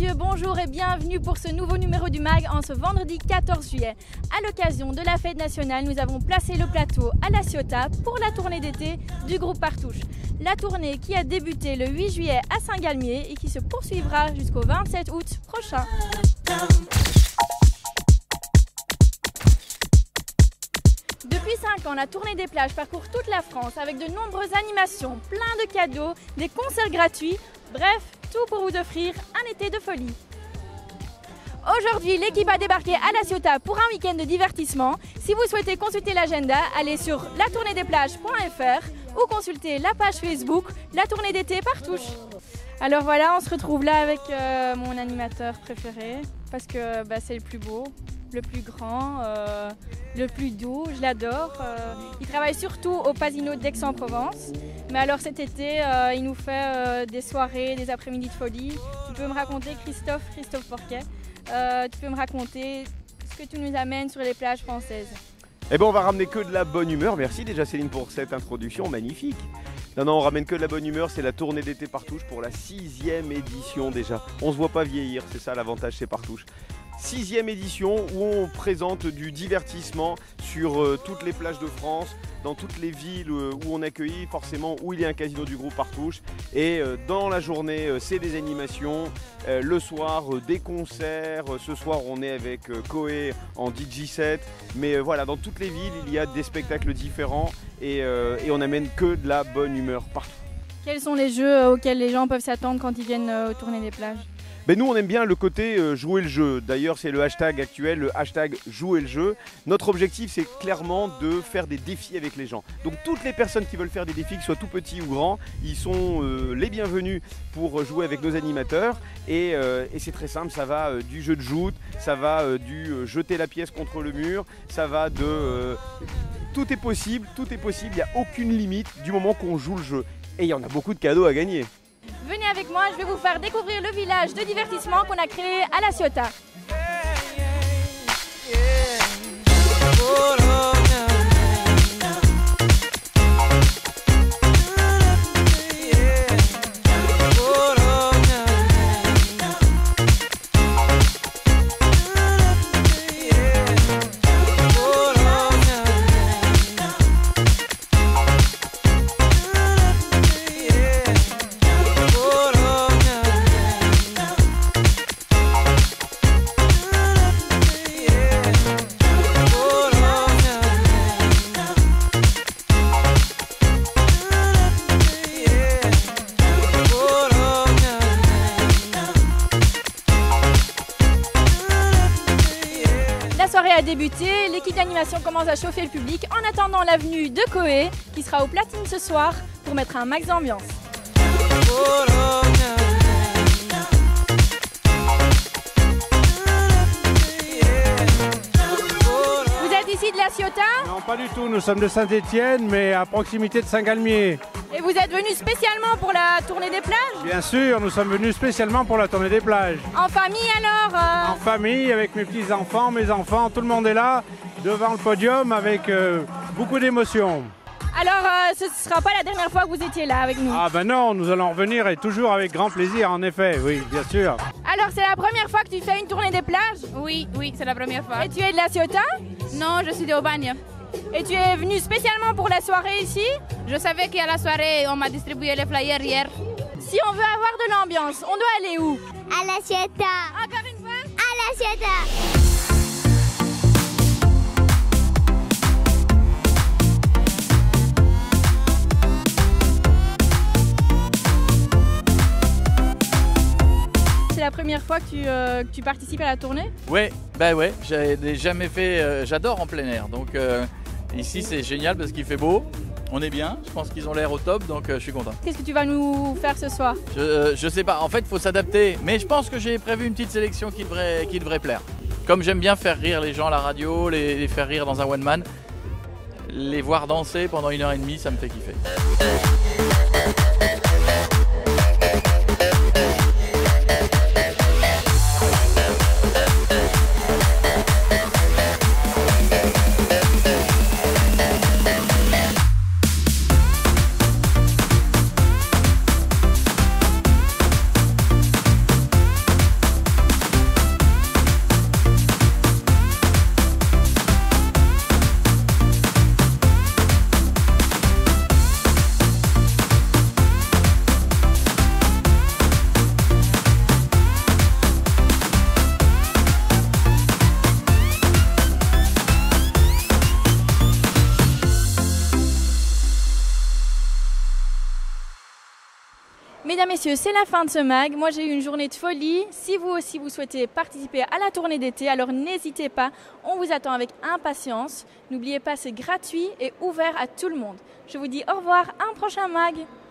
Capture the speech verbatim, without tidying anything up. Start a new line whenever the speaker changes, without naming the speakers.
messieurs, bonjour et bienvenue pour ce nouveau numéro du mag en ce vendredi quatorze juillet. À l'occasion de la fête nationale, nous avons placé le plateau à La Ciotat pour la tournée d'été du groupe Partouche. La tournée qui a débuté le huit juillet à Saint-Galmier et qui se poursuivra jusqu'au vingt-sept août prochain. Depuis cinq ans, la tournée des plages parcourt toute la France avec de nombreuses animations, plein de cadeaux, des concerts gratuits, bref, tout pour vous offrir un été de folie. Aujourd'hui, l'équipe a débarqué à La Ciotat pour un week-end de divertissement. Si vous souhaitez consulter l'agenda, allez sur la tournée des plages point f r ou consultez la page Facebook La Tournée d'été Partouche. Alors voilà, on se retrouve là avec euh, mon animateur préféré parce que bah, c'est le plus beau, le plus grand, euh, le plus doux, je l'adore. Euh, il travaille surtout au Pasino d'Aix-en-Provence. Mais alors cet été, euh, il nous fait euh, des soirées, des après-midi de folie. Tu peux me raconter, Christophe, Christophe Porquet, euh, tu peux me raconter ce que tu nous amènes sur les plages françaises.
Eh bien on va ramener que de la bonne humeur. Merci déjà Céline pour cette introduction magnifique. Non, non, on ramène que de la bonne humeur, c'est la tournée d'été Partouche pour la sixième édition déjà. On se voit pas vieillir, c'est ça l'avantage chez Partouche. Sixième édition où on présente du divertissement sur euh, toutes les plages de France, dans toutes les villes euh, où on accueille forcément où il y a un casino du groupe Partouche. Et euh, dans la journée, euh, c'est des animations, euh, le soir, euh, des concerts. Euh, ce soir, on est avec euh, Koé en D J set. Mais euh, voilà, dans toutes les villes, il y a des spectacles différents et, euh, et on n'amène que de la bonne humeur partout.
Quels sont les jeux auxquels les gens peuvent s'attendre quand ils viennent euh, aux tournées des plages ?
Ben nous on aime bien le côté euh, jouer le jeu, d'ailleurs c'est le hashtag actuel, le hashtag jouer le jeu. Notre objectif c'est clairement de faire des défis avec les gens. Donc toutes les personnes qui veulent faire des défis, qu'ils soient tout petits ou grands, ils sont euh, les bienvenus pour jouer avec nos animateurs. Et, euh, et c'est très simple, ça va euh, du jeu de joute, ça va euh, du euh, jeter la pièce contre le mur, ça va de... Euh, tout est possible, tout est possible, il n'y a aucune limite du moment qu'on joue le jeu. Et il y en a beaucoup de cadeaux à gagner.
Venez avec moi, je vais vous faire découvrir le village de divertissement qu'on a créé à La Ciotat. La soirée a débuté, l'équipe d'animation commence à chauffer le public en attendant la venue de Koé qui sera au platine ce soir pour mettre un max d'ambiance. Vous êtes ici de La Ciotat ?
Non, pas du tout, nous sommes de Saint-Étienne mais à proximité de Saint-Galmier.
Et vous êtes venu spécialement pour la tournée des plages ?
Bien sûr, nous sommes venus spécialement pour la tournée des plages.
En famille alors euh...
En famille, avec mes petits-enfants, mes enfants, tout le monde est là, devant le podium avec euh, beaucoup d'émotion.
Alors euh, ce ne sera pas la dernière fois que vous étiez là avec nous ?
Ah ben non, nous allons revenir et toujours avec grand plaisir en effet, oui, bien sûr.
Alors c'est la première fois que tu fais une tournée des plages ?
Oui, oui, c'est la première fois.
Et tu es de La Ciotat ?
Non, je suis de Aubagne.
Et tu es venu spécialement pour la soirée ici ?
Je savais qu'à la soirée, on m'a distribué les flyers hier.
Si on veut avoir de l'ambiance, on doit aller où ?
À La Ciotat.
Encore une fois ?
À La Ciotat.
C'est la première fois que tu, euh, que tu participes à la tournée ?
Ouais, bah ouais, j'avais jamais fait, euh, j'adore en plein air, donc euh, ici c'est génial parce qu'il fait beau, on est bien, je pense qu'ils ont l'air au top, donc euh, je suis content.
Qu'est-ce que tu vas nous faire ce soir ?
Je, euh, je sais pas, en fait il faut s'adapter, mais je pense que j'ai prévu une petite sélection qui devrait, qui devrait plaire. Comme j'aime bien faire rire les gens à la radio, les, les faire rire dans un one man, les voir danser pendant une heure et demie, ça me fait kiffer.
messieurs, c'est la fin de ce mag. Moi, j'ai eu une journée de folie. Si vous aussi, vous souhaitez participer à la tournée d'été, alors n'hésitez pas. On vous attend avec impatience. N'oubliez pas, c'est gratuit et ouvert à tout le monde. Je vous dis au revoir à un prochain mag.